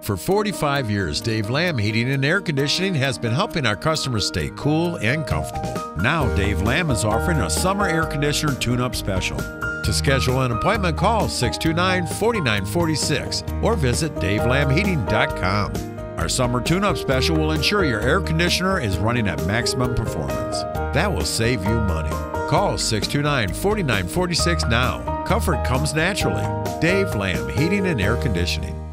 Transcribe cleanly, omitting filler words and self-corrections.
For 45 years, Dave Lamb Heating and Air Conditioning has been helping our customers stay cool and comfortable. Now, Dave Lamb is offering a summer air conditioner tune-up special. To schedule an appointment, call 629-4946 or visit davelambheating.com. Our summer tune-up special will ensure your air conditioner is running at maximum performance. That will save you money. Call 629-4946 now. Comfort comes naturally. Dave Lamb Heating and Air Conditioning.